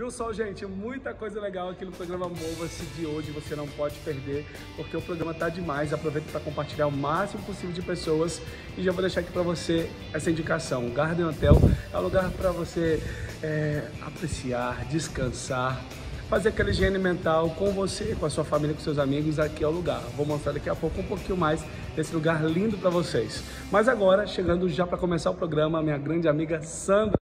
Viu só, gente? Muita coisa legal aqui no programa Mova-se de hoje, você não pode perder, porque o programa tá demais. Aproveita para compartilhar o máximo possível de pessoas e já vou deixar aqui para você essa indicação. O Garden Hotel é um lugar para você apreciar, descansar, fazer aquela higiene mental com você, com a sua família, com seus amigos. Aqui é o lugar. Vou mostrar daqui a pouco um pouquinho mais desse lugar lindo para vocês. Mas agora, chegando já para começar o programa, minha grande amiga Sandra.